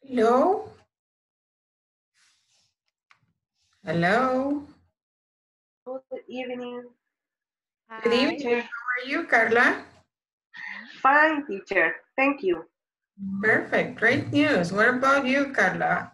Hello? Hello? Good evening. Good Hi. evening. Teacher. How are you, Carla? Fine, teacher. Thank you. Perfect. Great news. What about you, Carla?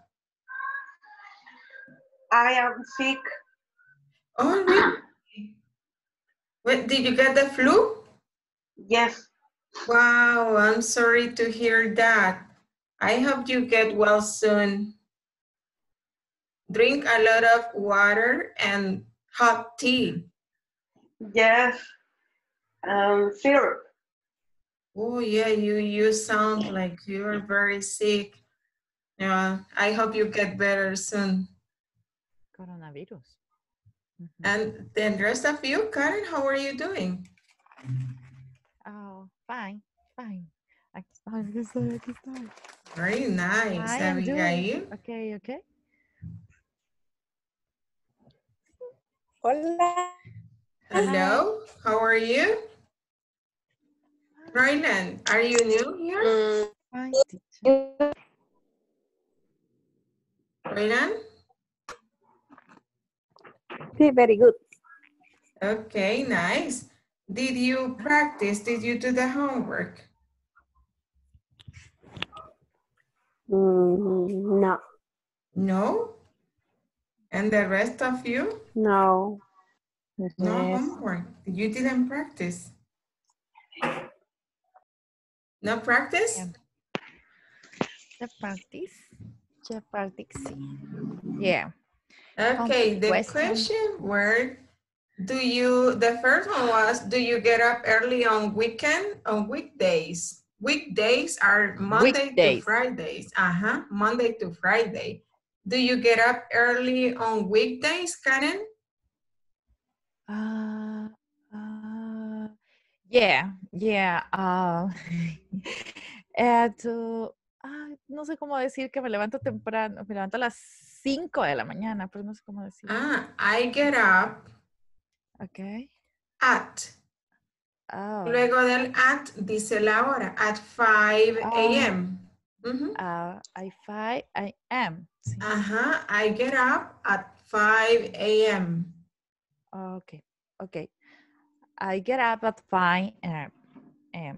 I am sick. Oh, really? What, did you get the flu? Yes. Wow, I'm sorry to hear that. I hope you get well soon. Drink a lot of water and hot tea. Yes. Syrup. Oh, yeah, you sound like you're very sick. Yeah, I hope you get better soon. Coronavirus. And then the rest of you, Karen, how are you doing? Oh, fine, fine. Aquí estoy, aquí estoy. Very nice, I am doing. Abigail. Okay, okay. Hola. Hello, how are you? Ryland, are you new here? Fine, teacher. Ryland? Sí, very good. Okay, nice. Did you practice? Did you do the homework? No. No? And the rest of you? No. No Yes. homework. You didn't practice. No practice? Yeah. The practice. The practice. Yeah. Okay, the question were, the first one was, do you get up early on weekdays? Weekdays are Monday to Weekdays. Fridays. Monday to Friday. Do you get up early on weekdays, Karen? Yeah, yeah. No sé cómo decir que me levanto temprano, me levanto a las 5 de la mañana, pero no sé cómo decir. I get up Okay. at. Oh. Luego del at dice la hora, at 5 a.m. At 5 a.m. Sí. I get up at 5 a.m. Okay, okay. I get up at 5 a.m.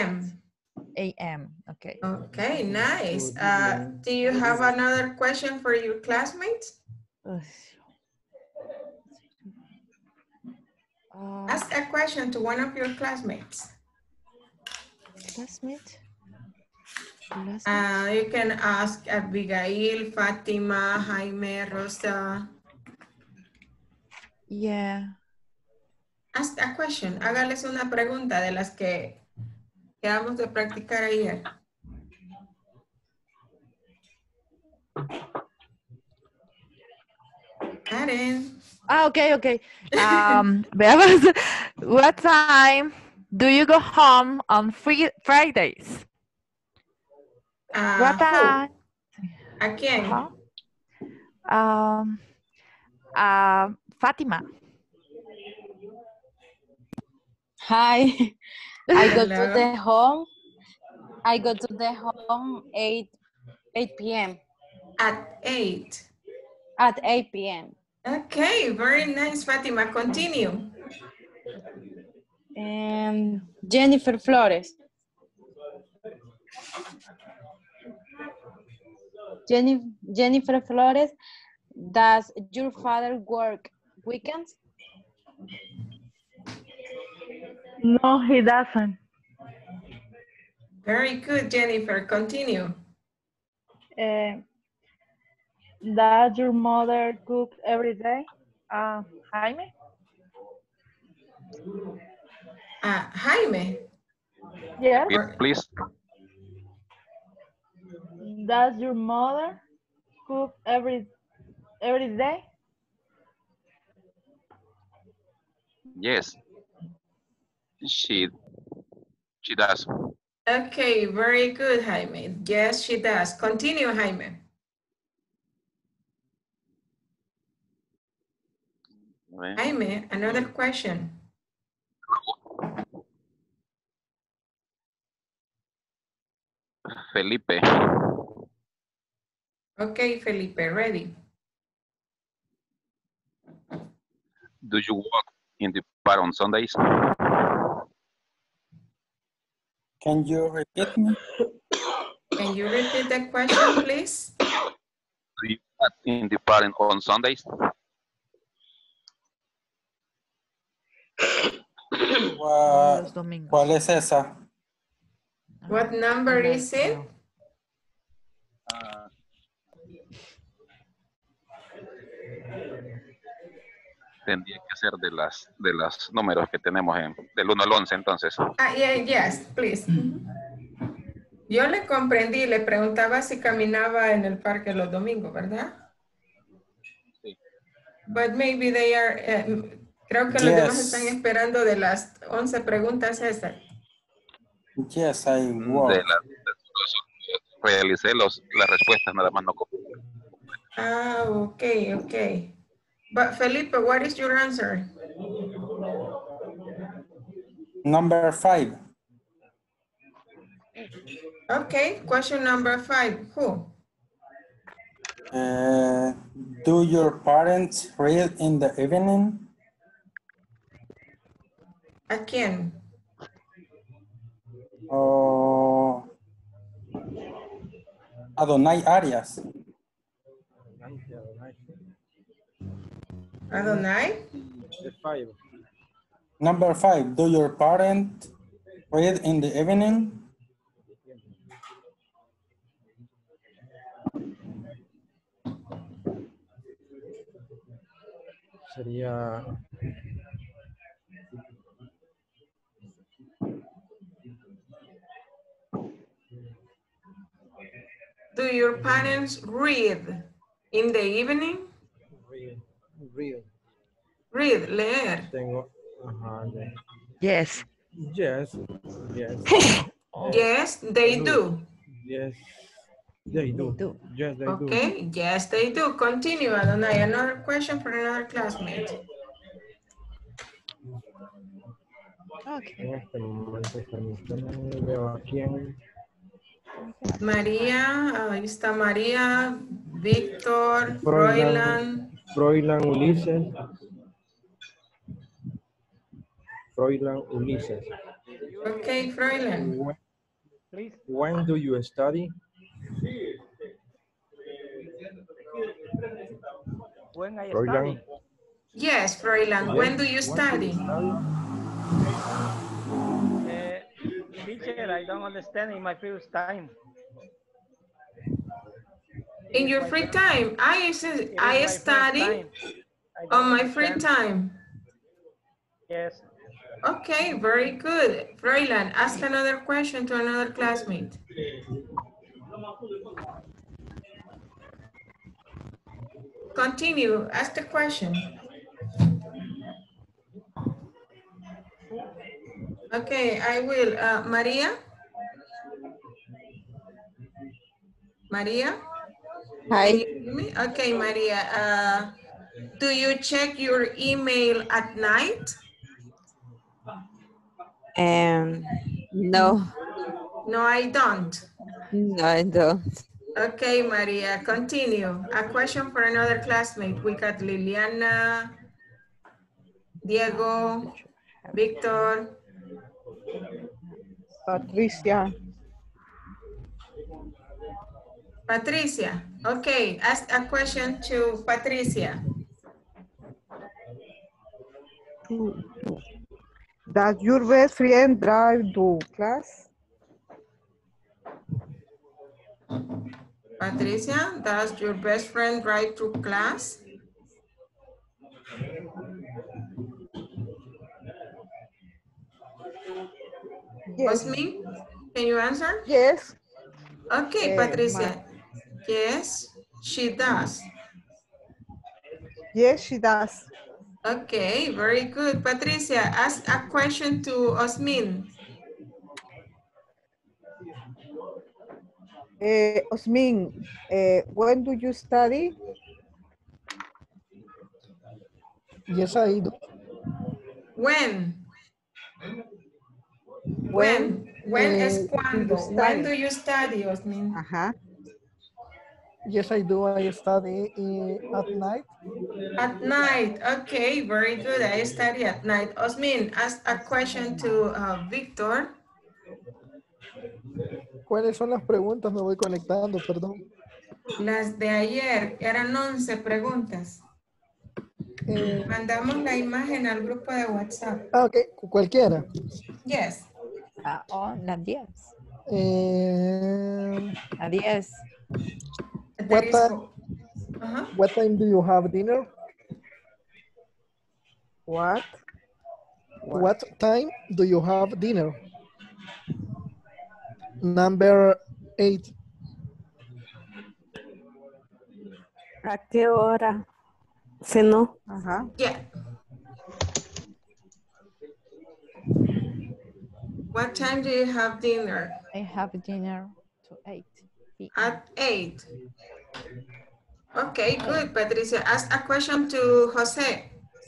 Okay. Okay, nice. Do you have another question for your classmates? Ask a question to one of your classmates. Classmate? You can ask Abigail, Fatima, Jaime, Rosa. Yeah. Ask a question. Hágales una pregunta de las que quedamos de practicar ayer. Karen. Okay, okay. Veamos. What time do you go home on Fridays? What time? ¿A quién? Fatima. Hi. I go to Hello. the home. I go to the home 8 p.m. At 8. At 8 p.m. Okay, very nice, Fatima. Continue. And Jennifer Flores. Jennifer Flores, does your father work weekends? No, he doesn't. Very good, Jennifer. Continue. Does your mother cook every day? Jaime? Jaime. Yes. Please. Does your mother cook every day? Yes. She does. Okay, very good, Jaime. Yes, she does. Continue, Jaime. Jaime, another question. Felipe. Okay, Felipe, ready. Do you walk in the park on Sundays? Can you repeat me? Can you repeat the question, please? Do you walk in the park on Sundays? Los domingos. ¿Cuál es esa? What number is it? Tendría que ser de las números que tenemos del 1 al 11, entonces. Yes, please. Yo le comprendí, le preguntaba si caminaba en el parque los domingos, ¿verdad? Sí. But maybe they are, creo que los demás están esperando de las 11 preguntas esas. Yes, I walk. Realicé las respuestas, nada más no. Okay. But Felipe, what is your answer? Number 5. Okay, question number 5. Who? Do your parents read in the evening? ¿A quién? Adonai Arias. Adonai? Number 5. Do your parents read in the evening? Sería Do your parents read in the evening? Read, leer. tengo Yes. yes. Yes, they do. Yes, they do. Yes, they do. Okay, yes, they do. Continue, Adonai. Another question for another classmate. Okay. En este momento, permítame, veo a quién. María, ahí está María, Víctor, Froilan. Froilan Ulises. Okay, Froilan. When do you study? When I Froilan. study. Yes, Froilan. When do you study? Teacher, I don't understand in my free time. In your free time? I study on my free time. Yes. Okay, very good. Froilan, ask another question to another classmate. Continue, ask the question. Okay, I will. Maria? Maria? Hi. Can you hear me? Okay, Maria. Do you check your email at night? No. No, I don't. No, I don't. Okay, Maria, continue. A question for another classmate. We got Liliana, Diego, Victor. Patricia. Patricia. Okay, ask a question to Patricia. Does your best friend drive to class? Patricia, does your best friend drive to class? Yes. Osmi, can you answer? Yes. Okay, Patricia. Yes, she does. Yes, she does. Okay, very good. Patricia, ask a question to Osmin. Osmin, when do you study? Yes, I do. When? When es cuando. When do you study, Osmin? Ajá. Yes, I do. I study at night. At night. Okay, very good. I study at night. Osmin, ask a question to Victor. ¿Cuáles son las preguntas? Me voy conectando, perdón. Las de ayer eran 11 preguntas. Mandamos la imagen al grupo de WhatsApp. Ah, ok. Cualquiera. Yes. Las 10. A 10. What time do you have dinner? What? What time do you have dinner? Number 8. ¿A qué hora cenó? Ajá. Yeah. What time do you have dinner? I have dinner to 8 p.m. At 8. Okay, good, Patricia. Ask a question to Jose.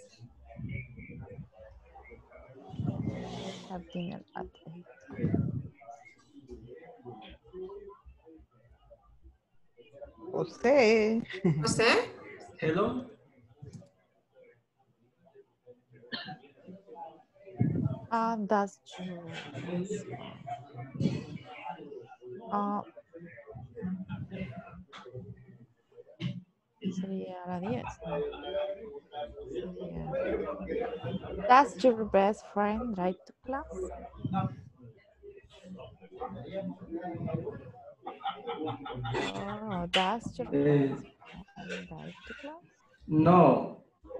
Have dinner at 8. José. Jose? Hello. That's true. Sería la 10. Sería... Does your best friend drive to class? Oh, does your best friend drive to class? No.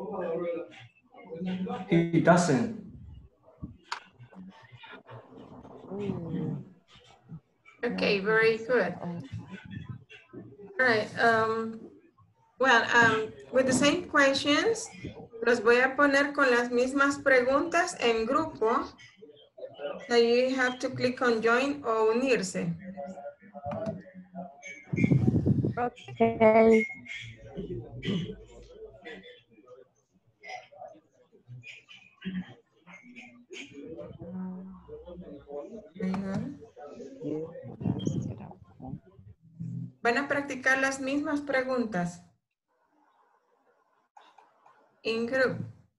He doesn't. Okay, very good. All right. With the same questions, los voy a poner con las mismas preguntas en grupo. So you have to click on join o unirse. Okay. Van a practicar las mismas preguntas. In group.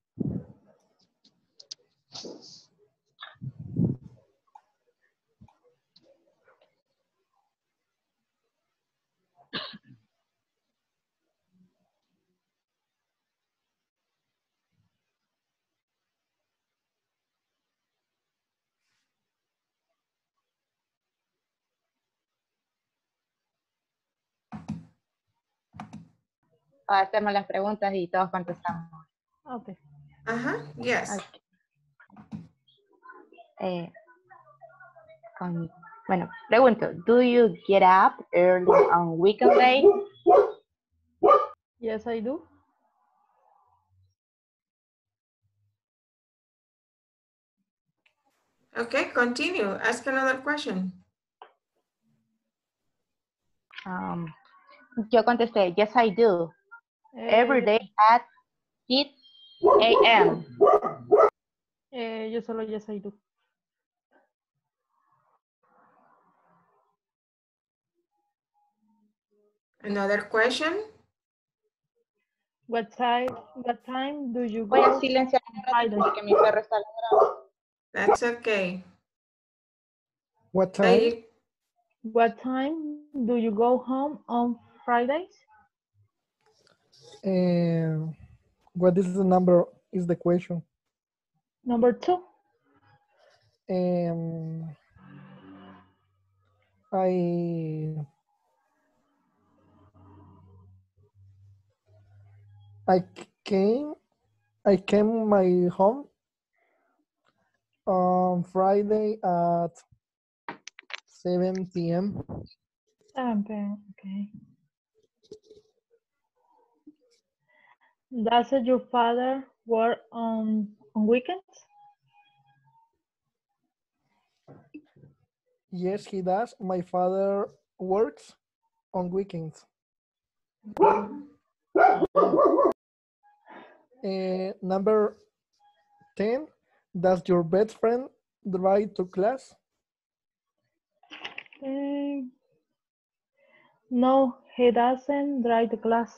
Hacemos las preguntas y todos contestamos. Okay. Ajá, yes. Okay. Bueno, pregunto, do you get up early on weekend day? Yes, I do. Okay, continue. Ask another question. Yo contesté, yes, I do. Every day at 6 a.m. Yo solo yes, I do. Another question. What time do you Voy a go? silenciar un rato porque mi perro está ladrando. That's okay. What time? What time do you go home on Fridays? What is the number is the question. Number 2. I came my home on Friday at 7 p.m. 7 p.m. Okay. Does your father work on weekends? Yes, he does. My father works on weekends. Number 10, does your best friend drive to class? No, He doesn't drive the class.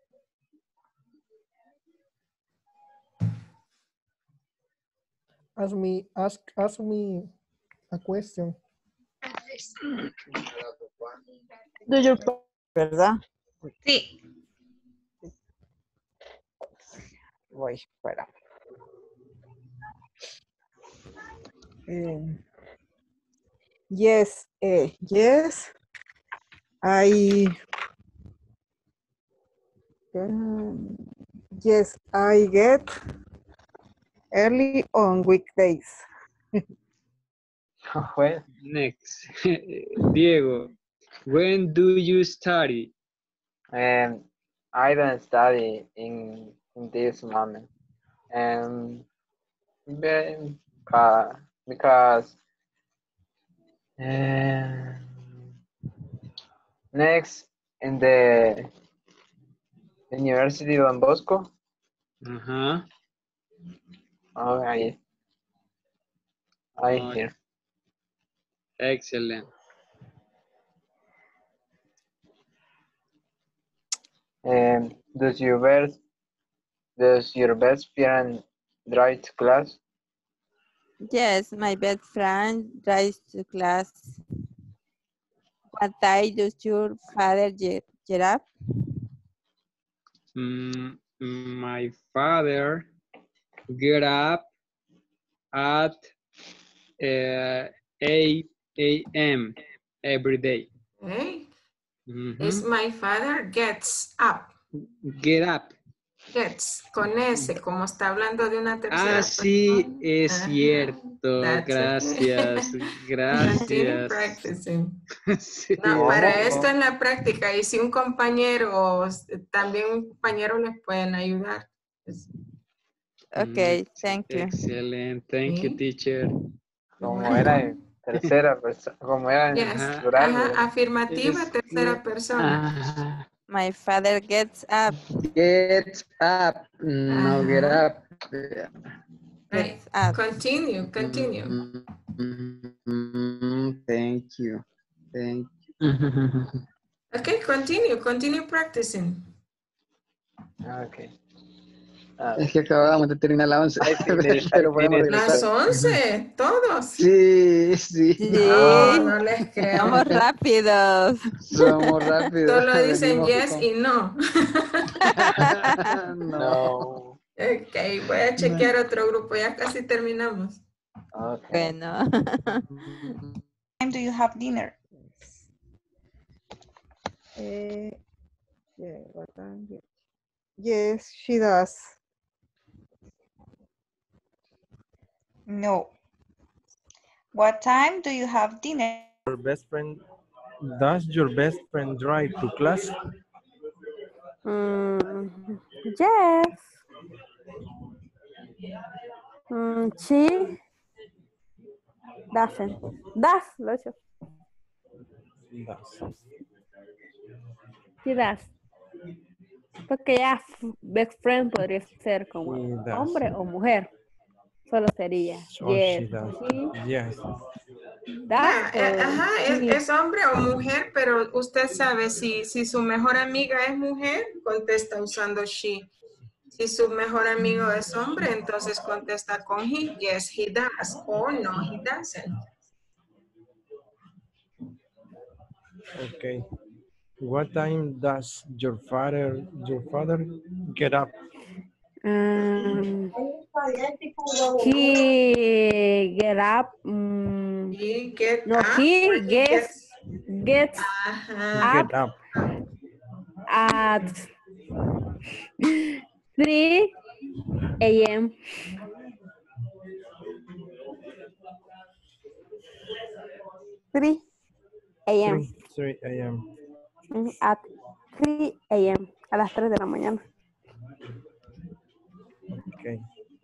Ask me a question. Do your ¿Verdad? Sí. Voy, fuera. Yes, yes, yes, I get early on weekdays. Well, next. Diego, when do you study? I don't study in this moment. Because next in the University Don Bosco. Uh-huh. Oh, I hear. Excellent. Does your best friend drive to class? Yes, my best friend drives to class. What time does your father get up? My father get up at 8 a.m. every day. Okay. It's my father gets up. Get up. Gets, con S, como está hablando de una tercera sí, persona. es cierto. That's Gracias, okay. gracias. Continue practicing. Sí. No, para esto en la práctica, y si un compañero, también un compañero les pueden ayudar. Okay, thank you. Excelente, thank you, teacher. Como era en tercera persona, como era en plural. Afirmativa, tercera persona. My father gets up. Get up, no get up. Right. Up. Continue. Thank you. Okay, continue practicing. Okay. Es que acabamos de terminar la 11. Pero podemos regresar. Las 11, todos. Sí. No les creo. Somos rápidos. Somos rápidos. Solo dicen yes y no. No. Ok, voy a chequear otro grupo. Ya casi terminamos. Okay. Bueno. Time do you have dinner? What time? Yes, she does. No. What time do you have dinner? Does your best friend drive to class? Yes. She doesn't. Lo he hecho. She does. Porque ya best friend podría ser como hombre o mujer. Solo sería. So Yes. she does. Yes. Es hombre o mujer, pero usted sabe si su mejor amiga es mujer, contesta usando she. Si su mejor amigo es hombre, entonces contesta con he. Yes, he does. O no, he doesn't. Okay. What time does your father get up? He get up. He get no, up. he gets Get up. At 3 a.m. 3 a.m. 3 a.m. At 3 a.m. A las 3 de la mañana. Okay.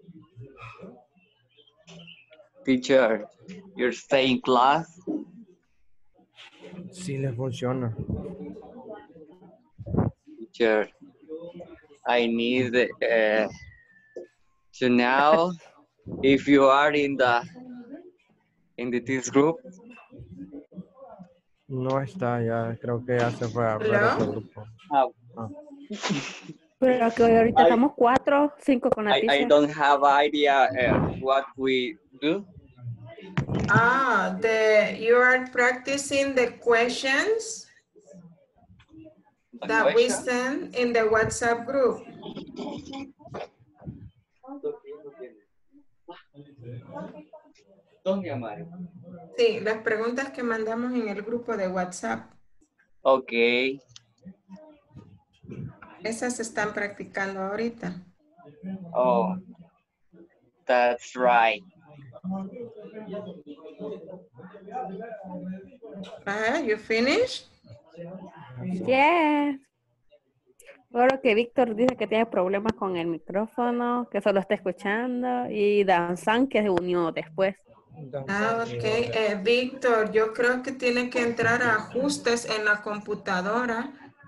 Teacher, you're staying class? Sí le funciona. Teacher, I need to know if you are in this group. No está ya, creo que ya se fue a ver otro grupo. Ah. Pero que ahorita estamos 4, 5 con la I teacher. don't have idea what we do. You are practicing the questions that we send in the WhatsApp group. Sí, las preguntas que mandamos en el grupo de WhatsApp. Ok. Esas se están practicando ahorita. Oh, that's right. You finished? Yes. Ahora que Víctor dice que tiene problemas con el micrófono, que solo está escuchando, y Danzan que se unió después. Ok. Víctor, yo creo que tiene que entrar a ajustes en la computadora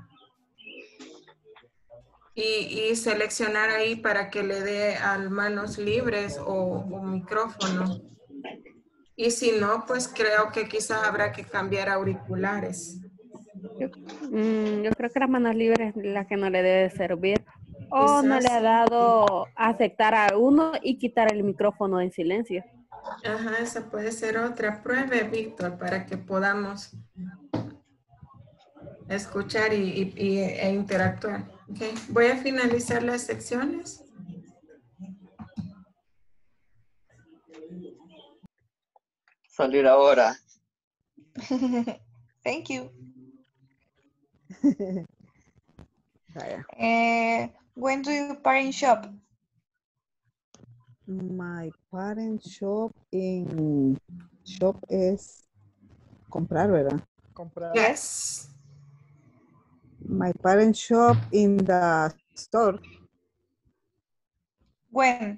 y seleccionar ahí para que le dé a manos libres o micrófono. Y si no, pues creo que quizás habrá que cambiar auriculares. Yo creo que las manos libres es la que no le debe servir. O no le ha dado aceptar a uno y quitar el micrófono en silencio. Ajá, esa puede ser otra. Pruebe, Víctor, para que podamos escuchar e interactuar. Okay. Voy a finalizar las secciones. Salir ahora. Thank you. When do your parents shop? My parents shop es comprar, ¿verdad? Comprar. Yes. My parents shop in the store. When?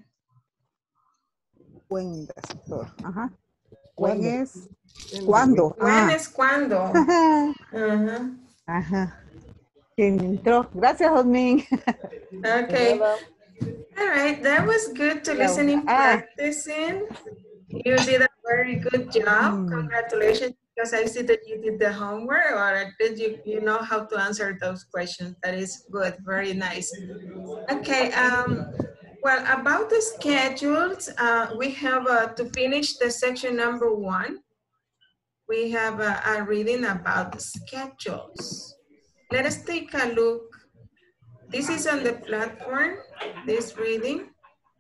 When in the store. Ajá. ¿Cuándo? When es cuando. When es cuando. Ajá. Ajá. ¿Quién entró? Gracias, Osmin. Okay. All right, that was good to listen and practicing. You did a very good job. Congratulations, because I see that you did the homework, or did you know how to answer those questions. That is good, very nice. Okay, well, about the schedules, we have to finish the section number 1. We have a reading about the schedules. Let us take a look. This is on the platform, this reading.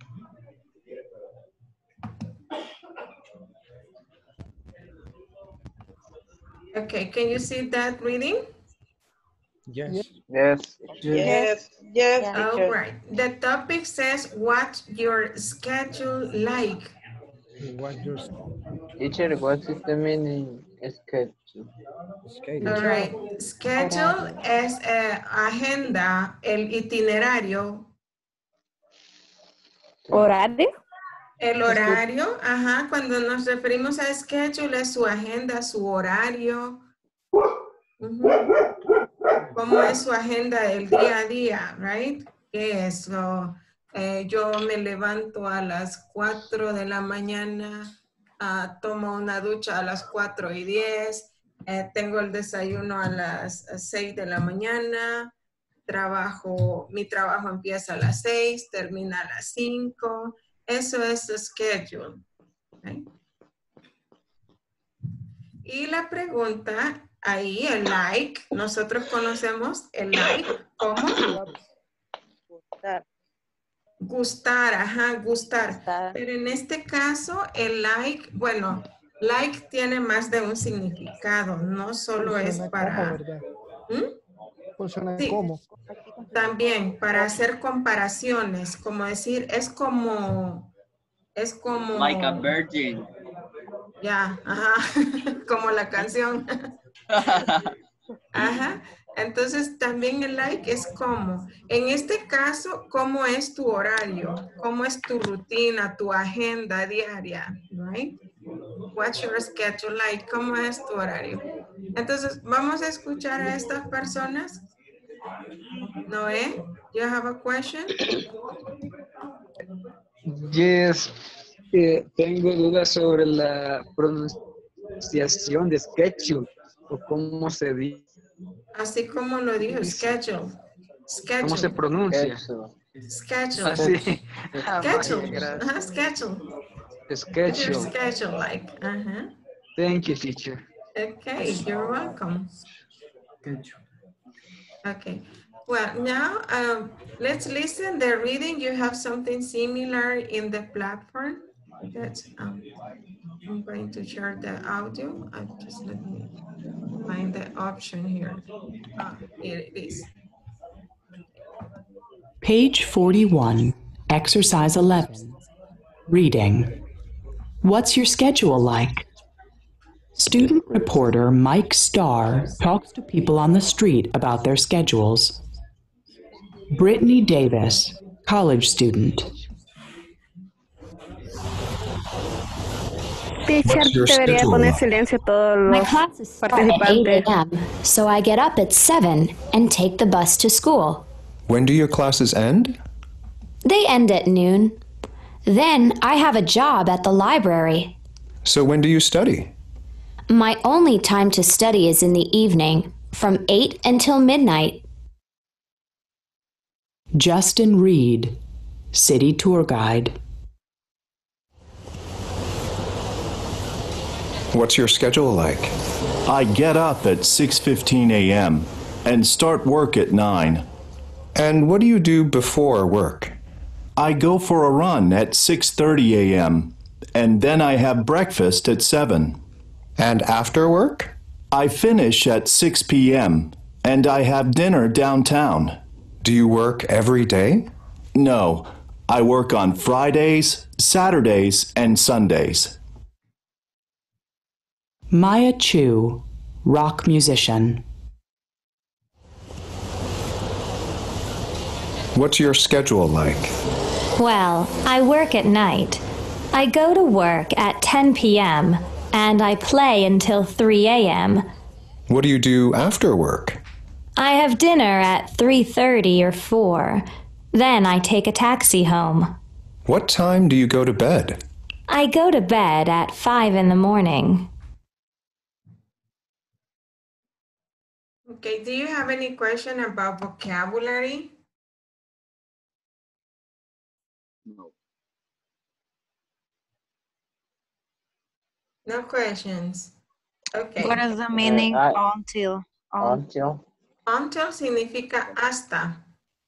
Okay, can you see that reading? Yes. Yes. Yes. Yes. All right. The topic says, what's your schedule like? What your Teacher, what is the meaning schedule? All right. Schedule es agenda, el itinerario. ¿Horario? El horario, ajá, cuando nos referimos a schedule es su agenda, su horario. ¿Cómo es su agenda del día a día, right? ¿Qué es? Yo me levanto a las 4 de la mañana, tomo una ducha a las 4:10, tengo el desayuno a las 6 de la mañana, mi trabajo empieza a las 6, termina a las 5. Eso es schedule. ¿Okay? Y la pregunta, ahí el like, nosotros conocemos el like como gustar, ajá, gustar. Pero en este caso, el like, bueno, like tiene más de un significado, no solo es para... Funciona sí, como. también para hacer comparaciones, como decir, es como... Like a virgin. Ya, ajá, como la canción. Ajá, entonces también el like es como. En este caso, ¿cómo es tu horario? ¿Cómo es tu rutina, tu agenda diaria? Right? What's your schedule like? ¿Cómo es tu horario? Entonces, vamos a escuchar a estas personas. Noé, you have a question? Yes. Tengo dudas sobre la pronunciación de schedule. ¿O cómo se dice? Así como lo dijo, schedule. ¿Cómo se Schedule. pronuncia? Schedule. Así. Schedule. Ajá, schedule. What's your Schedule. schedule like? Uh-huh. Thank you, teacher. Okay, you're welcome. Okay. Well, now let's listen the reading. You have something similar in the platform. That's, I'm going to share the audio. Just let me find the option here. Here it is. Page 41, Exercise 11, Reading. What's your schedule like? Student reporter Mike Starr talks to people on the street about their schedules. Brittany Davis, college student. Teacher, debería poner silencio todos My los classes start at 8 participantes. a.m., so I get up at 7 and take the bus to school. When do your classes end? They end at noon. Then I have a job at the library. So when do you study? My only time to study is in the evening, from 8 until midnight. Justin Reed, city tour guide. What's your schedule like? I get up at 6:15 a.m. and start work at 9. And what do you do before work? I go for a run at 6:30 a.m. and then I have breakfast at 7. And after work? I finish at 6 p.m. and I have dinner downtown. Do you work every day? No, I work on Fridays, Saturdays, and Sundays. Maya Chu, rock musician. What's your schedule like? Well, I work at night. I go to work at 10 p.m. and I play until 3 a.m. What do you do after work? I have dinner at 3:30 or 4. Then I take a taxi home. What time do you go to bed? I go to bed at 5 in the morning. Okay, do you have any question about vocabulary? No. No questions. Okay. What is the meaning until? Until. Until significa hasta.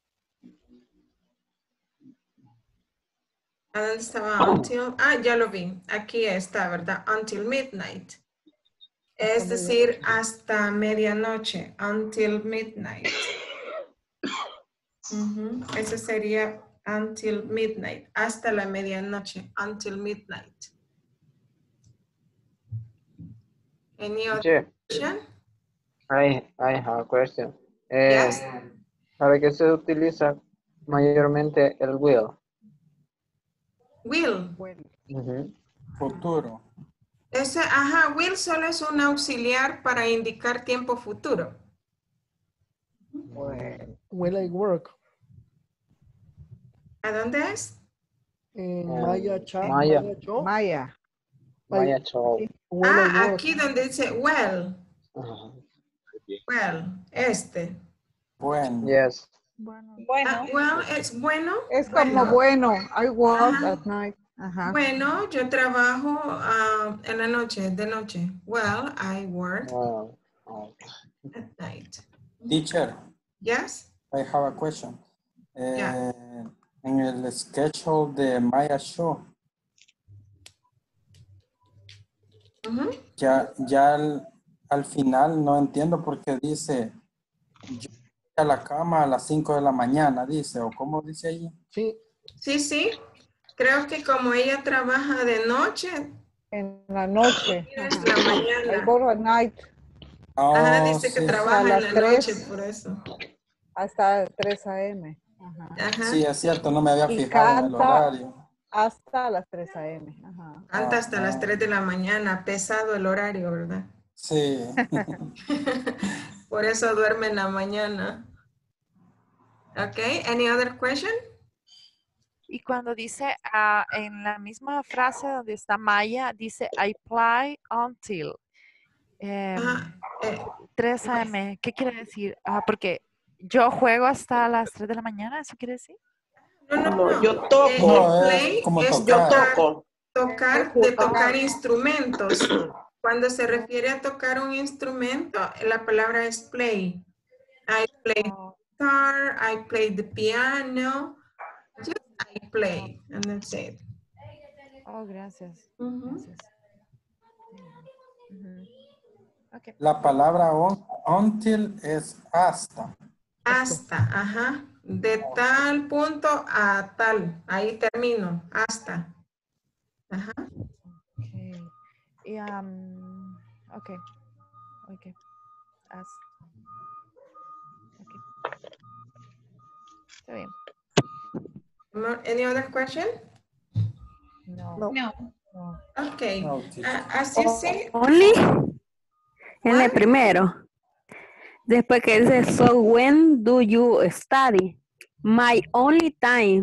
¿A dónde estaba until? Ah, ya lo vi. Aquí está, ¿verdad? Until midnight. Es decir, hasta medianoche. Until midnight. Eso sería until midnight. Hasta la medianoche. Until midnight. Any other question? I have a question. Yes. ¿Para qué se utiliza mayormente el will? Will. Futuro. Ese, will solo es un auxiliar para indicar tiempo futuro. Will I work? ¿A dónde es? En Maya Chat. Maya. Maya. Maya Chow. Aquí donde dice well. Well, Bueno. Yes. Bueno. Well, es bueno. Es como bueno. I work at night. Ajá. Bueno, yo trabajo en la noche, de noche. Well, I work at night. Teacher. Yes? I have a question. En el schedule de Maya Show. Ya al final no entiendo por qué dice yo voy a la cama a las 5 de la mañana, dice, o cómo dice allí. Sí. Sí. Creo que como ella trabaja de noche. En la noche. Es la mañana. I go at night. Dice que trabaja en la noche, por eso. Hasta 3 a.m. Sí, es cierto, no me había fijado en el horario. Hasta las 3 a.m. Canta hasta las 3 de la mañana, pesado el horario, ¿verdad? Sí. Por eso duerme en la mañana. Okay, any other question? Y cuando dice en la misma frase donde está Maya, dice I play until. 3 a.m. ¿Qué quiere decir? Porque yo juego hasta las 3 de la mañana, ¿eso quiere decir? No, yo toco. No, play como es tocar. Yo toco. tocar instrumentos. Cuando se refiere a tocar un instrumento, la palabra es play. I play the guitar, I play the piano, just I play, and that's it. Oh, gracias. Gracias. Okay. La palabra until es hasta. Hasta, ajá. De tal punto a tal. Ahí termino. Hasta. Ajá. Okay. Y, okay. Okay. Hasta. Okay. Está bien. Any other question? No. Okay. As you see. Only. En el primero. Después que dice, so when do you study? My only time.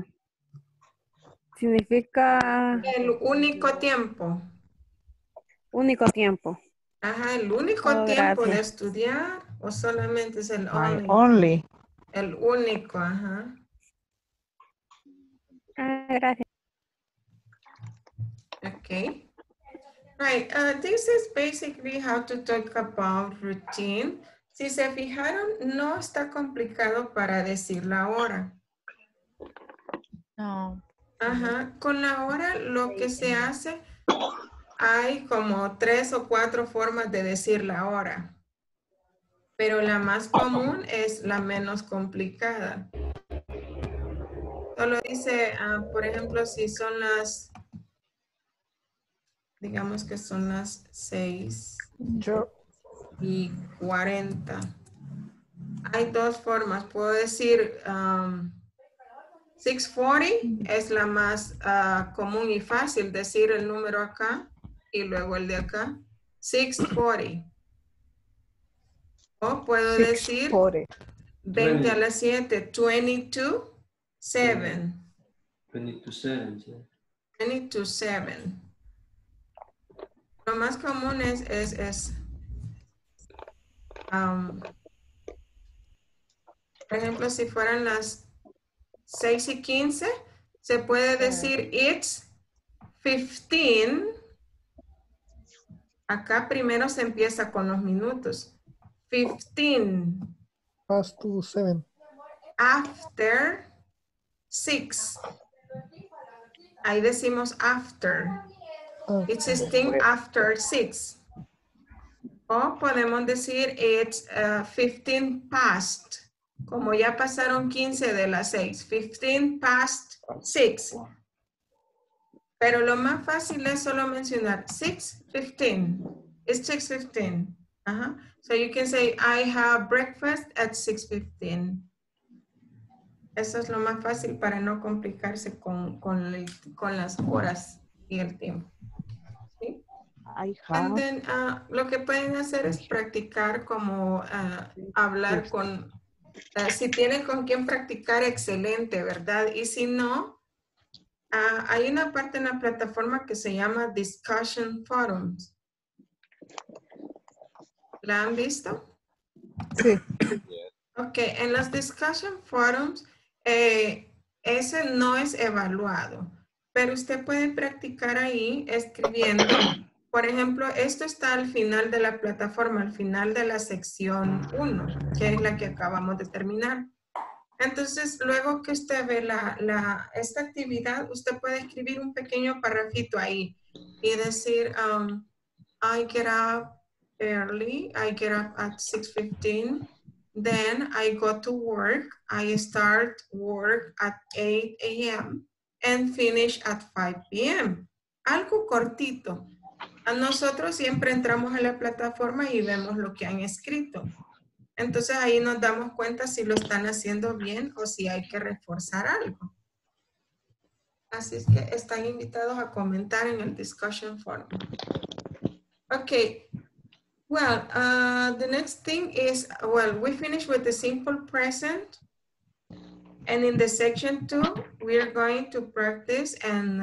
Significa... El único tiempo. Único tiempo. Ajá, el único tiempo de estudiar o solamente es el only. Only. El único, ajá. Gracias. Okay. Right, this is basically how to talk about routine. Si se fijaron, no está complicado para decir la hora. No. Ajá, con la hora lo que se hace, hay como 3 o 4 formas de decir la hora. Pero la más común es la menos complicada. Solo dice, por ejemplo, si son las, digamos que son las 6:40. Hay 2 formas. Puedo decir 6:40 es la más común y fácil, decir el número acá y luego el de acá. 6:40. O puedo decir 20 a las 7, 20 to 7. 20 to 7, yeah. 20 to 7. Lo más común es por ejemplo, si fueran las 6:15, se puede decir it's 15. Acá primero se empieza con los minutos. 15. Past to 7. After 6. Ahí decimos after. It's 16 after 6. O podemos decir it's 15 past. Como ya pasaron 15 de las 6. 15 past 6. Pero lo más fácil es solo mencionar 6:15. It's 6:15. So you can say, I have breakfast at 6:15. Eso es lo más fácil para no complicarse con las horas y el tiempo. ¿Sí? And then, lo que pueden hacer es practicar como hablar con... si tienen con quién practicar, excelente, ¿verdad? Y si no, hay una parte en la plataforma que se llama Discussion Forums. ¿La han visto? Sí. Ok, en los Discussion Forums, ese no es evaluado, pero usted puede practicar ahí escribiendo. Por ejemplo, esto está al final de la plataforma, al final de la sección 1, que es la que acabamos de terminar. Entonces, luego que usted ve esta actividad, usted puede escribir un pequeño parrafito ahí y decir, I get up early, I get up at 6:15, then I go to work, I start work at 8 a.m. and finish at 5 p.m. Algo cortito. A nosotros siempre entramos a la plataforma y vemos lo que han escrito. Entonces ahí nos damos cuenta si lo están haciendo bien o si hay que reforzar algo. Así es que están invitados a comentar en el discussion forum. Okay. Well, the next thing is, well, we finished with the simple present. And in the section 2, we are going to practice and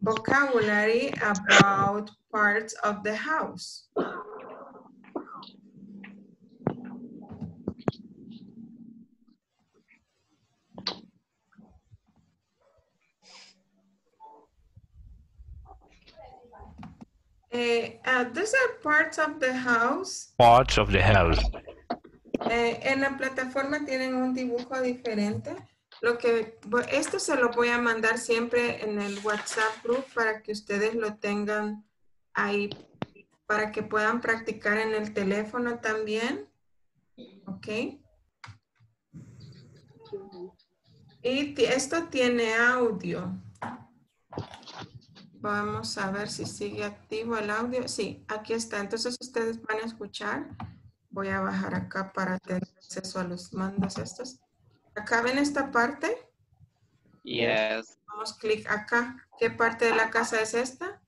vocabulary about parts of the house. These are parts of the house. Parts of the house. En la plataforma tienen un dibujo diferente. Esto se lo voy a mandar siempre en el WhatsApp group para que ustedes lo tengan ahí, para que puedan practicar en el teléfono también. Ok. Y esto tiene audio. Vamos a ver si sigue activo el audio. Sí, aquí está. Entonces ustedes van a escuchar. Voy a bajar acá para tener acceso a los mandos estos. Acá ven esta parte. Yes. Damos clic acá. ¿Qué parte de la casa es esta?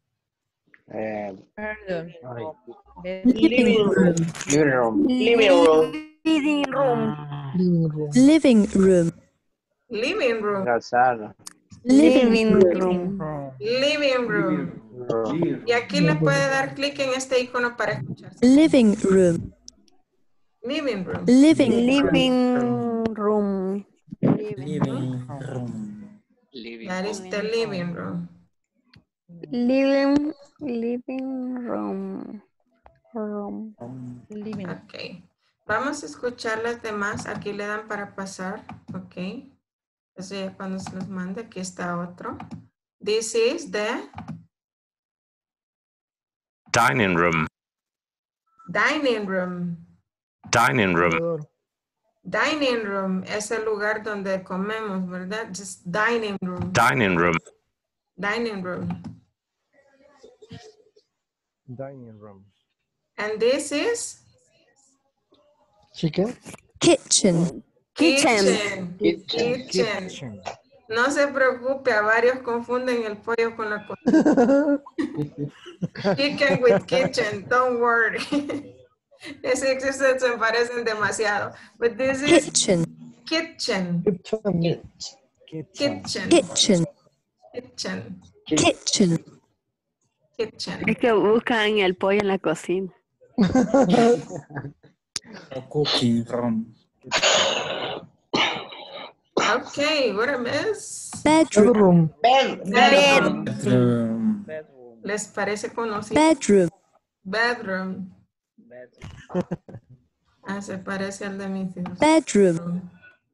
Living room. Living room. Living room. Living room. Living room. Living room. La sala. Living room. Living room. Y aquí le puede dar clic en este icono para escuchar. Living room. Living room. Living room. Living room. That is the living room. Living room. Ok. Vamos a escuchar las demás. Aquí le dan para pasar. Ok. Eso ya cuando se los mande. Aquí está otro. This is the Dining room. dining room. Dining room. Dining room es el lugar donde comemos, ¿verdad? Just dining room. Dining room. Dining room. Dining room. And this is Chicken. Kitchen. kitchen. Kitchen. Kitchen. No se preocupe, a varios confunden el pollo con la cocina. Chicken with kitchen, don't worry. Esos se parecen demasiado. But this is Kitchen. kitchen. Kitchen. Kitchen. Kitchen. Kitchen. Kitchen. Es que buscan el pollo en la cocina. Cooking room. Okay, what a mess. Bedroom. Bedroom. ¿Les parece conocido? Bedroom. Bedroom. Se parece al de mis hijos. Bedroom.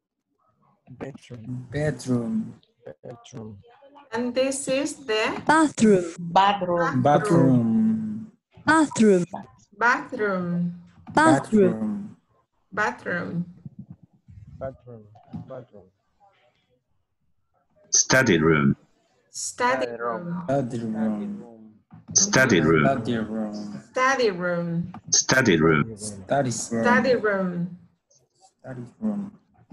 Bedroom. And this is the Bathroom. Bathroom. Bathroom. bathroom. Bathroom. Bathroom. Study room. Study room. Study room. Study room. Study room. Study room. Study room. Study room. Study room.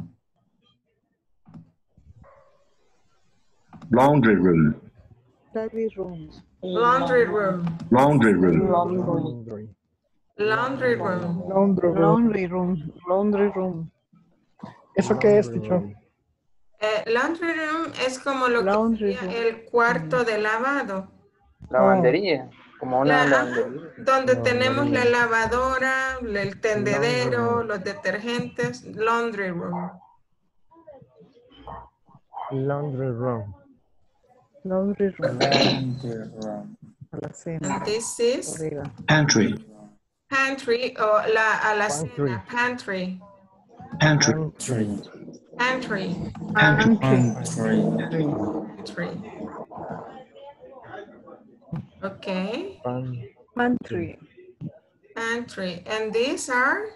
Laundry room. Study room. Laundry room. Laundry room. Laundry room. Laundry room. Laundry room. ¿Eso qué es, teacher? Laundry room es como lo que sería el cuarto de lavado. Lavandería. Como una lavandería. Donde tenemos la lavadora, el tendedero, los detergentes. Laundry room. Laundry room. Laundry room. And this is Pantry. pantry o la alacena. Pantry. Pantry. Pantry. Okay. Pantry. Pantry. And these are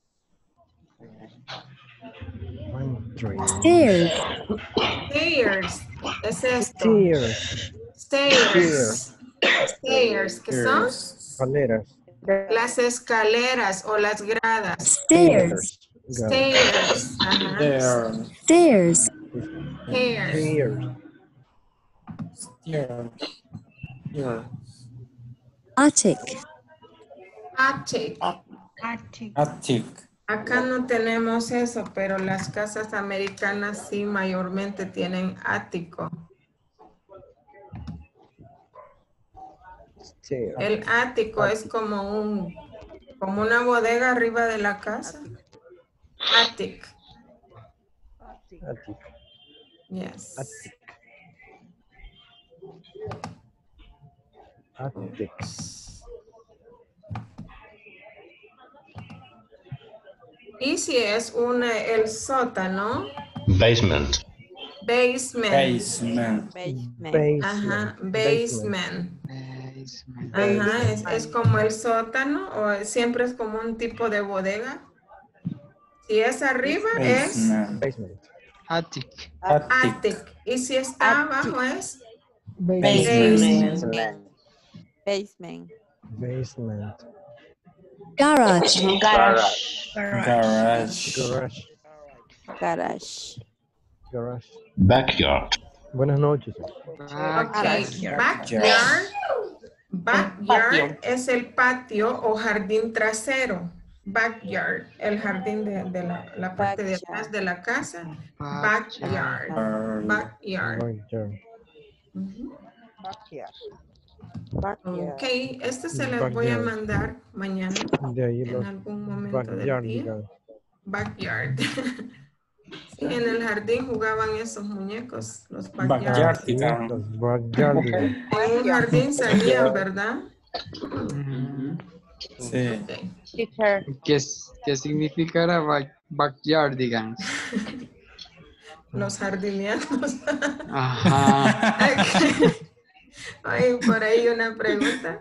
Stairs. stairs. Es esto. Stairs. Stairs. Stairs. ¿Qué son? Escaleras. Las escaleras o las gradas. Stairs. Stairs. Ajá. Stairs. Stairs. Attic. Attic. Attic. Acá no tenemos eso, pero las casas americanas sí mayormente tienen ático. El ático es como una bodega arriba de la casa. Attic. Yes. Attic. Y si es el sótano, Basement. basement. Ajá, basement. Ajá, es como el sótano o siempre es como un tipo de bodega. Si es arriba es Attic. attic. Y si está abajo es Basement. Basement. Basement. Garage. Garage. Backyard. Buenas noches. Okay. Backyard es el patio o jardín trasero. Backyard, el jardín de la parte de atrás de la casa. Backyard. Ok, este se les voy a mandar mañana. De ahí en los algún momento del día. backyardigans. Backyard. Sí, en el jardín jugaban esos muñecos, los Backyardigans. Los backyardigans. En un jardín salían, ¿verdad? Sí. Okay. ¿Qué significará backyardigans? Los jardineanos. Ajá. Hay por ahí una pregunta.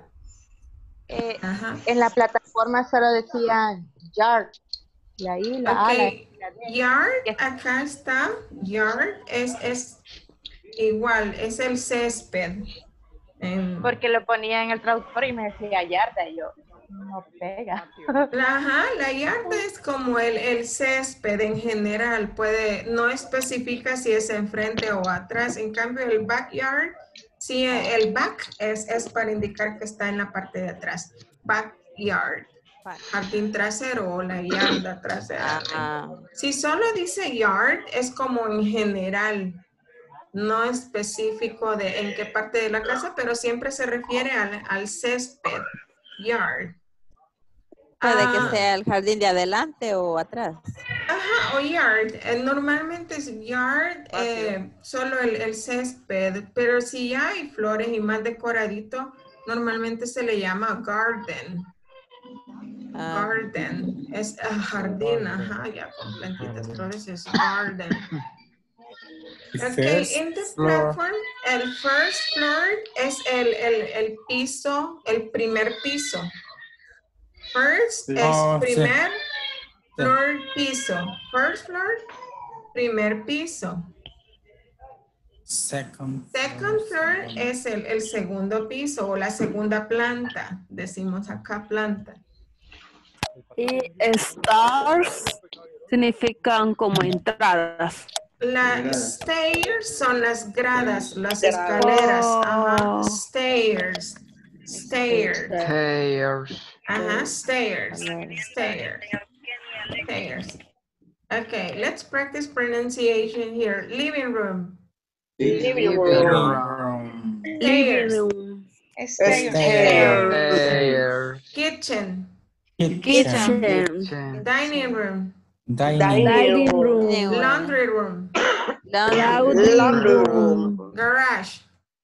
En la plataforma solo decían yard. Y ahí la Okay. Yard, acá está. Yard es igual, es el césped. Porque lo ponía en el traductor y me decía yarda y yo, no pega. Ajá, la yarda es como el césped en general, no especifica si es enfrente o atrás. En cambio, el backyard, sí, el back es para indicar que está en la parte de atrás. Backyard, jardín trasero o la yarda trasera. Si solo dice yard, es como en general, no específico de en qué parte de la casa, pero siempre se refiere al césped, yard. Puede que sea el jardín de adelante o atrás. Ajá, o yard. Normalmente es yard, solo el césped, pero si ya hay flores y más decoradito, normalmente se le llama garden. Garden. Es jardín, ajá, ya con plantitas, flores es garden. Okay, in the platform, el first floor es el piso, el primer piso. First es primer floor piso. First floor, primer piso. Second floor es el segundo piso o la segunda planta. Decimos acá planta. Y stars significan como entradas. Las stairs son las gradas, las escaleras. Ajá. Stairs. Ajá, stairs. Okay, let's practice pronunciation here. Living room. Stairs. Kitchen. Dining room. Laundry room. Garage.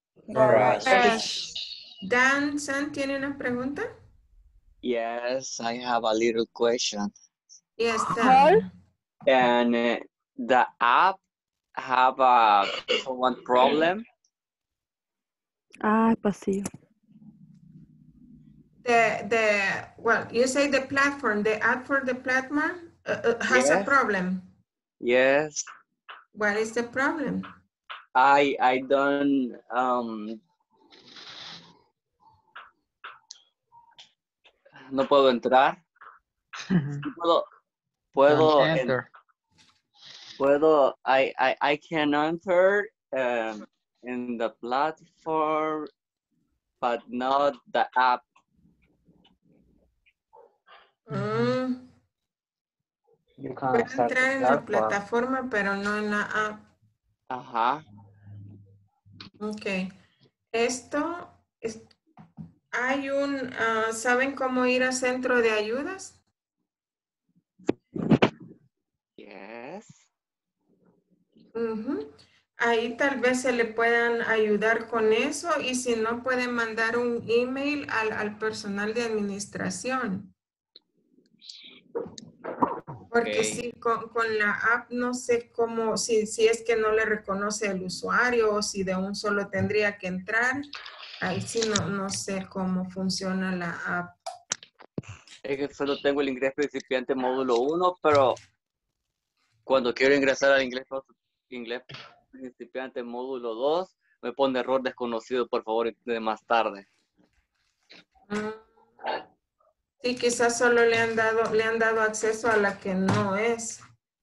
Dan San, ¿tiene una pregunta? Yes, I have a little question. Yes, Dan. And the app have one problem. Pasillo. Well, you say the platform, the app for the platform has a problem. Yes. What is the problem? I don't no puedo entrar. I can enter in the platform, but not the app. Puedo entrar en la plataforma, pero no en la app. Ajá. Ok. Esto hay ¿saben cómo ir a centro de ayudas? Yes. Ahí tal vez se le puedan ayudar con eso y si no pueden mandar un email al personal de administración. Porque sí, con la app no sé cómo, si es que no le reconoce el usuario o si de un solo tendría que entrar. Ahí sí no sé cómo funciona la app. Es que solo tengo el inglés principiante módulo 1, pero cuando quiero ingresar al inglés principiante módulo 2, me pone error desconocido, por favor, de más tarde. Sí, quizás solo le han dado acceso a la que no es.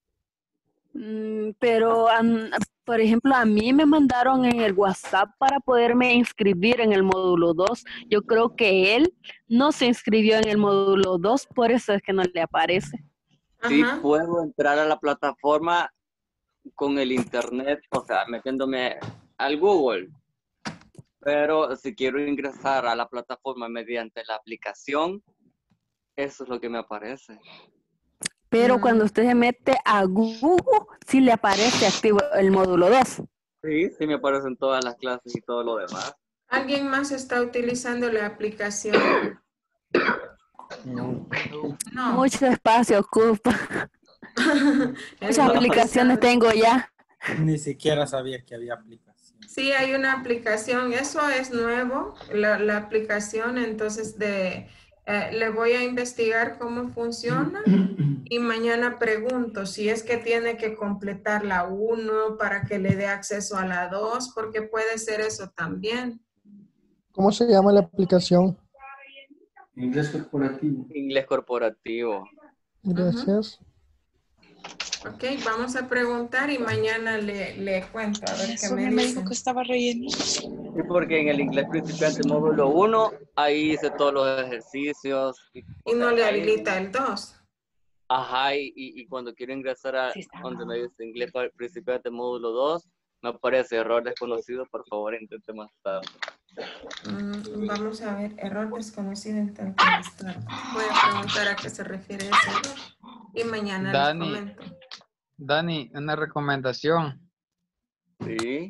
Pero, por ejemplo, a mí me mandaron en el WhatsApp para poderme inscribir en el módulo 2. Yo creo que él no se inscribió en el módulo 2, por eso es que no le aparece. Sí, puedo entrar a la plataforma con el internet, o sea, metiéndome al Google. Pero si quiero ingresar a la plataforma mediante la aplicación, eso es lo que me aparece. Pero cuando usted se mete a Google, sí le aparece activo el módulo 2. Sí, sí me aparecen todas las clases y todo lo demás. ¿Alguien más está utilizando la aplicación? No. Mucho espacio ocupa. Muchas aplicaciones tengo ya. Ni siquiera sabía que había aplicación. Sí, hay una aplicación. Eso es nuevo, la aplicación. Entonces, le voy a investigar cómo funciona y mañana pregunto si es que tiene que completar la 1 para que le dé acceso a la 2, porque puede ser eso también. ¿Cómo se llama la aplicación? Inglés corporativo. Inglés corporativo. Gracias. Ok, vamos a preguntar y mañana le cuento a ver qué me dice. dijo que estaba relleno. Sí, porque en el inglés principiante módulo 1, ahí hice todos los ejercicios. Y no le habilita el 2. Ajá, y cuando quiero ingresar a donde me dice inglés principiante módulo 2, me aparece error desconocido, por favor intente más tarde. Vamos a ver, error desconocido, intente más tarde. Voy a preguntar a qué se refiere ese error y mañana les comento. Dani, una recomendación. Sí.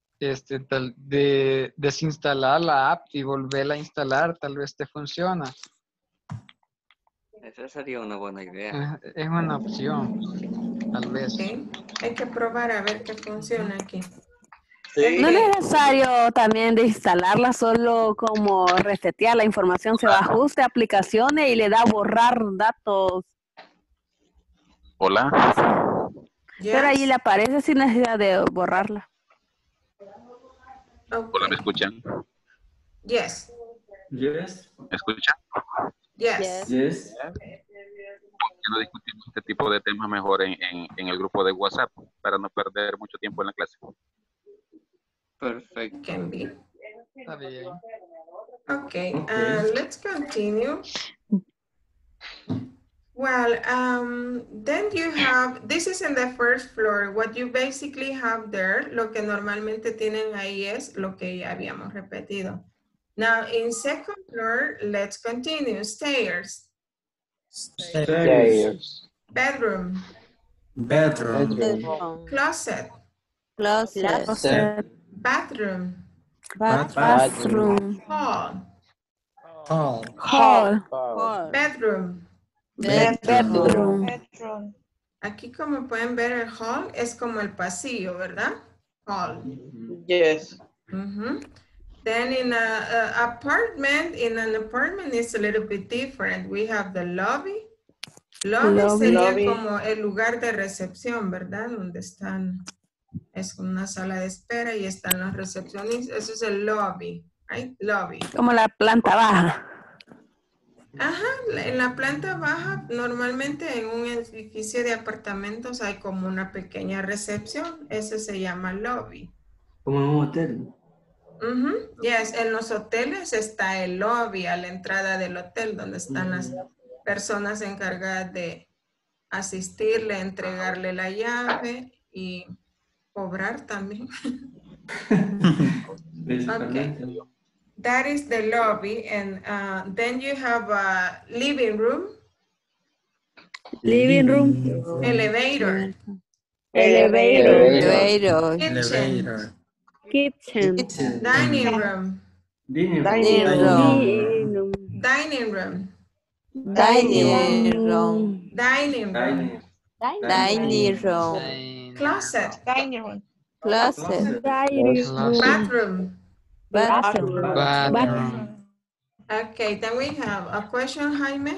De desinstalar la app y volverla a instalar, tal vez te funciona. Esa sería una buena idea. Es una opción, tal vez. Sí. Hay que probar a ver qué funciona aquí. Sí. No es necesario también de instalarla, solo como resetear la información, se va a ajuste, aplicaciones y le da borrar datos. Hola. Pero ahí le aparece sin necesidad de borrarla. Okay. Hola, ¿me escuchan? Yes. Yes. ¿Me escuchan? Yes. Yes. ¿Por qué no discutimos este tipo de temas mejor en el grupo de WhatsApp para no perder mucho tiempo en la clase? Perfecto. Can be. Está bien. Okay, let's continue. Well, then you have, this is in the first floor. What you basically have there, lo que normalmente tienen ahí es lo que ya habíamos repetido. Now, in second floor, let's continue. Stairs. Stairs. Bedroom. Bedroom. Closet. Closet. Bathroom. Bathroom. Hall. Bedroom. Bedroom. Aquí como pueden ver el hall es como el pasillo, ¿verdad? Hall. Yes. Then in an apartment it's a little bit different. We have the lobby. Lobby sería como el lugar de recepción, ¿verdad? Donde están, es una sala de espera y están los recepcionistas. Eso es el lobby, right? Lobby. Como la planta baja. Ajá, en la planta baja, normalmente en un edificio de apartamentos hay como una pequeña recepción. Eso se llama lobby. Como en un hotel. Yes, en los hoteles está el lobby a la entrada del hotel donde están las personas encargadas de asistirle, entregarle la llave y cobrar también. Okay. That is the lobby, and then you have a living room. Living room. Elevator. Kitchen. Dining room. Dining room. Dining room. Dining room. Dining room. Closet. Dining room. Closet. Bathroom. Bathroom. Okay, then we have a question, Jaime.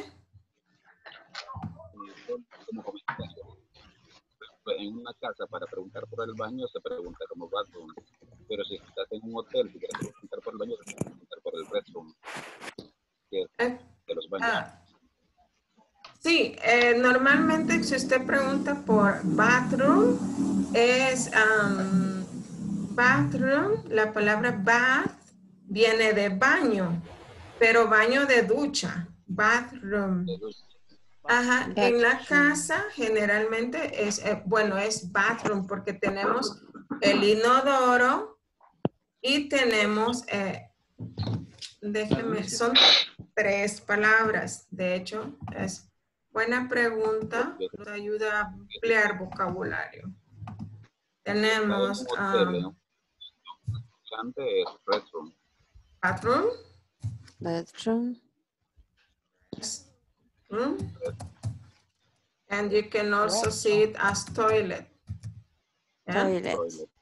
En una casa para preguntar por el baño se pregunta como bathroom, pero si estás en un hotel y quieres preguntar por el baño se preguntar por el restroom, que es de los baños. Sí, normalmente si usted pregunta por bathroom es bathroom, la palabra bath viene de baño, pero baño de ducha, bathroom. Ajá, en la casa generalmente es, bueno, es bathroom porque tenemos el inodoro y tenemos, déjeme, son 3 palabras. De hecho, es buena pregunta, nos ayuda a ampliar vocabulario. Tenemos restroom. Bathroom. Bathroom. And you can also see it as toilet. Yeah?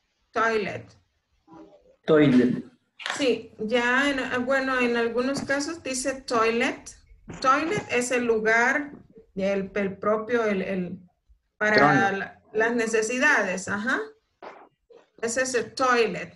Toilet. Sí, ya, bueno, en algunos casos dice toilet. Toilet es el lugar, el propio, para las necesidades, ajá. Ese es el toilet.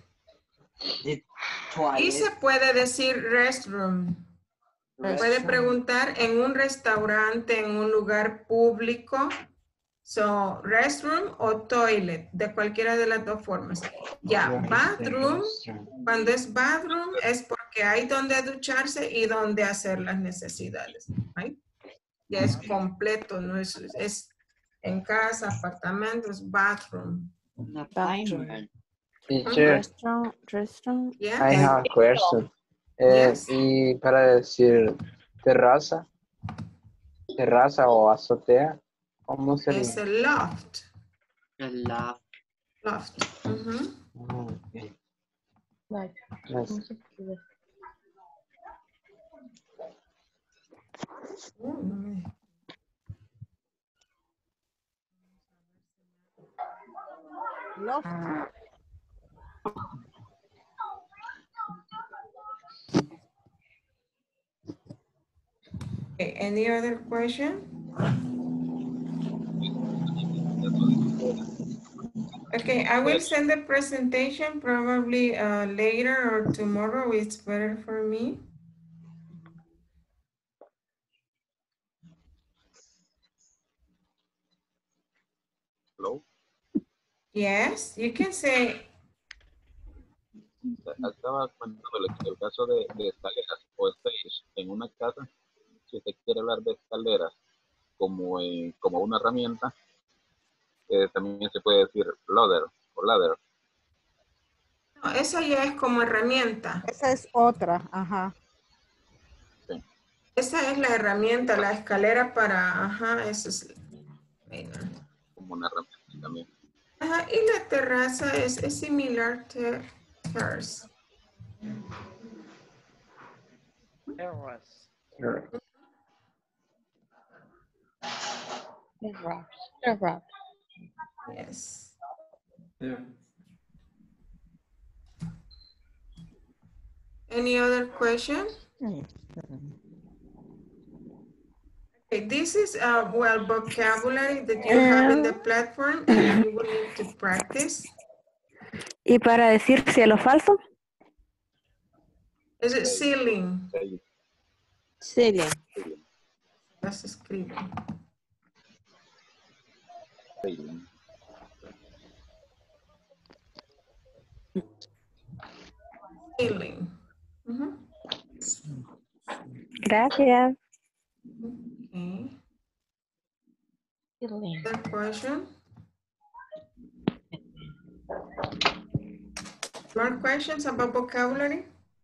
Y se puede decir restroom. Puede preguntar en un restaurante, en un lugar público. So, restroom o toilet, de cualquiera de las dos formas. Ya, bathroom, cuando es bathroom es porque hay donde ducharse y donde hacer las necesidades. ¿Right? Ya es completo, no es en casa, apartamentos, bathroom. Teacher, Restroom. Yeah. I have a question. Y para decir terraza o azotea, ¿cómo sería? Es el loft. El loft. Loft. Okay. Loft. Okay, any other question? Okay, I will send the presentation probably later or tomorrow. It's better for me. Hello? Yes, you can say. Estaba comentándole que el caso de escaleras o stage en una casa, si usted quiere hablar de escaleras como una herramienta, también se puede decir ladder o ladder. No, esa ya es como herramienta. Esa es otra, ajá. Sí. Esa es la herramienta, la escalera para, ajá, eso es. Como una herramienta también. Ajá, y la terraza es similar to terrace. Terrace. Yes. Yeah. Any other question? Okay, this is well vocabulary that you have in the platform and you will need to practice. ¿Y para decir cielo falso? Is it ceiling? Ceiling. Let's escribe. Ceiling. Gracias. Okay. Other question? More questions about vocabulary?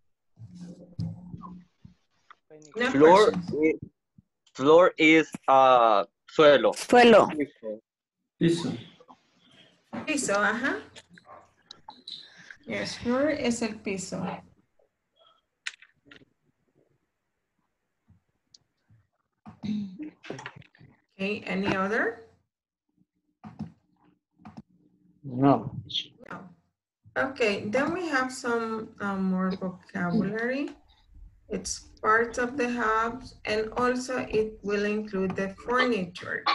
No Floor is suelo. Suelo. Piso. Piso, ajá. Yes, floor es el piso. Okay, any other? No. No. Okay, then we have some more vocabulary. It's parts of the house, and also it will include the furniture.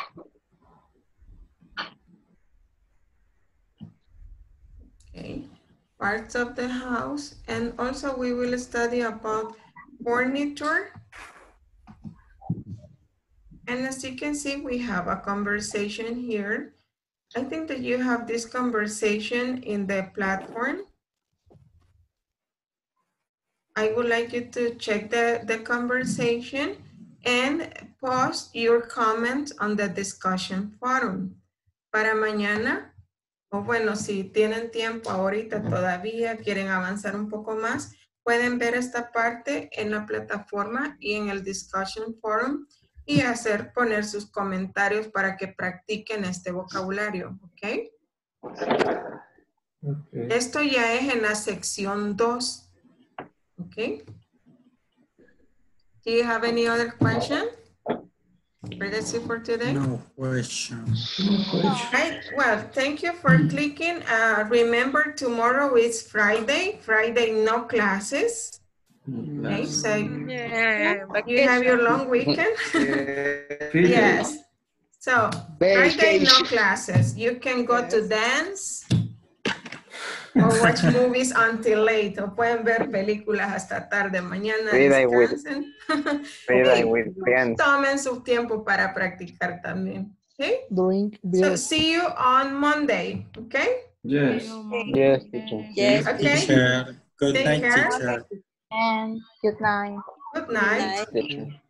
Okay, parts of the house, and also we will study about furniture. And as you can see, we have a conversation here. I think that you have this conversation in the platform. I would like you to check the conversation and post your comments on the discussion forum. Para mañana, o bueno, si tienen tiempo ahorita todavía, quieren avanzar un poco más, pueden ver esta parte en la plataforma y en el discussion forum y poner sus comentarios para que practiquen este vocabulario, ¿ok? Esto ya es en la sección 2. Okay. Do you have any other question? That's it for today? No question. Right. Well, thank you for clicking. Remember, tomorrow is Friday. Friday, no classes. Okay, so you have your long weekend. Yes. So, Friday, no classes. You can go to dance. O watch movies until late. O pueden ver películas hasta tarde. Mañana descansen. Tomen su tiempo para practicar también. Okay? Drink beer. So see you on Monday. Okay? Yes. Yes, teacher. Yes, okay. Teacher. Good Take night, care. teacher. And good night. Good night. Teacher.